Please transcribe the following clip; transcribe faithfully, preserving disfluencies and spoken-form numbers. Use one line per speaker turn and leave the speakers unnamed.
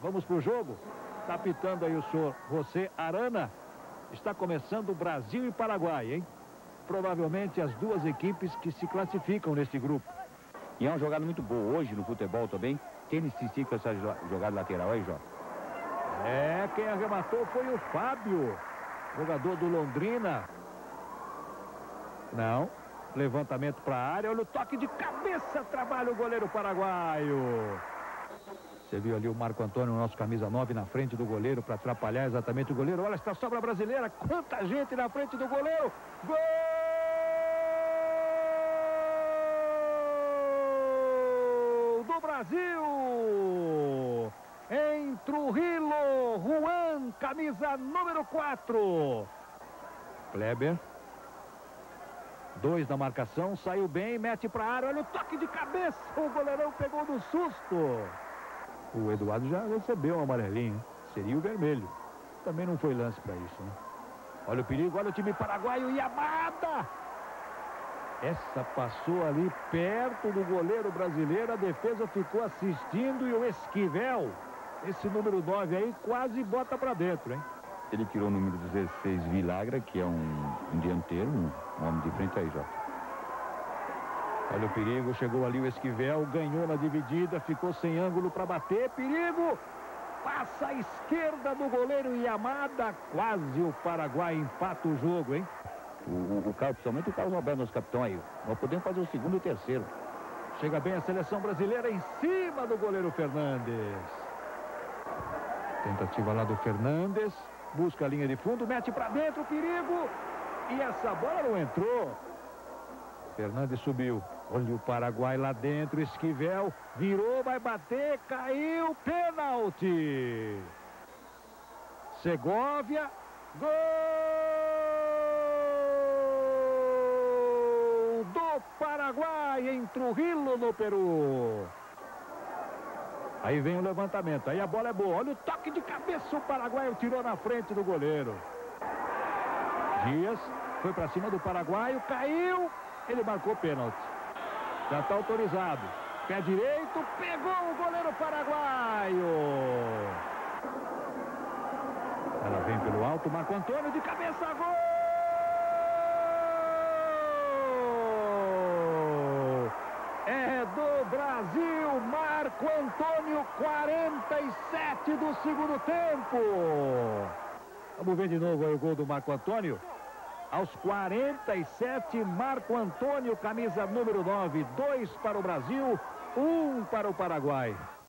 Vamos pro jogo. Tá pitando aí o senhor José Arana. Está começando o Brasil e Paraguai, hein? Provavelmente as duas equipes que se classificam neste grupo.
E é uma jogada muito boa hoje no futebol também. Tênis se estica essa jogada lateral aí, Jó.
É, quem arrematou foi o Fábio, jogador do Londrina. Não, levantamento para a área, olha o toque de cabeça, trabalha o goleiro paraguaio. Você viu ali o Marco Antônio, nosso camisa nove, na frente do goleiro para atrapalhar exatamente o goleiro. Olha essa sobra brasileira, quanta gente na frente do goleiro. Gol do Brasil! Em Trujillo, Juan, camisa número quatro. Kleber. Dois na marcação, saiu bem, mete para a área, olha o toque de cabeça, o goleirão pegou no susto. O Eduardo já recebeu um amarelinho, seria o vermelho. Também não foi lance para isso, né? Olha o perigo, olha o time paraguaio, Yamada! Essa passou ali perto do goleiro brasileiro, a defesa ficou assistindo e o Esquivel, esse número nove aí, quase bota para dentro, hein?
Ele tirou o número dezesseis, Vilagra, que é um, um dianteiro, um, um homem de frente aí, Jó.
Olha o perigo, chegou ali o Esquivel, ganhou na dividida, ficou sem ângulo para bater, perigo! Passa à esquerda do goleiro Yamada, quase o Paraguai empata o jogo, hein?
O, o, o Carlos, principalmente o Carlos Alberto, nosso capitão aí. Nós podemos fazer o segundo e o terceiro.
Chega bem a seleção brasileira em cima do goleiro Fernandes. Tentativa lá do Fernandes. Busca a linha de fundo, mete para dentro, perigo. E essa bola não entrou. Fernandes subiu. Olha o Paraguai lá dentro, Esquivel. Virou, vai bater, caiu, pênalti. Segovia. Gol do Paraguai em Trujillo, no Peru. Aí vem o levantamento, aí a bola é boa. Olha o toque de cabeça, o paraguaio tirou na frente do goleiro. Dias foi para cima do paraguaio, caiu, ele marcou pênalti. Já está autorizado. Pé direito, pegou o goleiro paraguaio. Ela vem pelo alto, Marco Antônio de cabeça, gol! É do Brasil, Marco Antônio, quarenta e sete do segundo tempo. Vamos ver de novo aí o gol do Marco Antônio. Aos quarenta e sete, Marco Antônio, camisa número nove, dois para o Brasil, um para o Paraguai.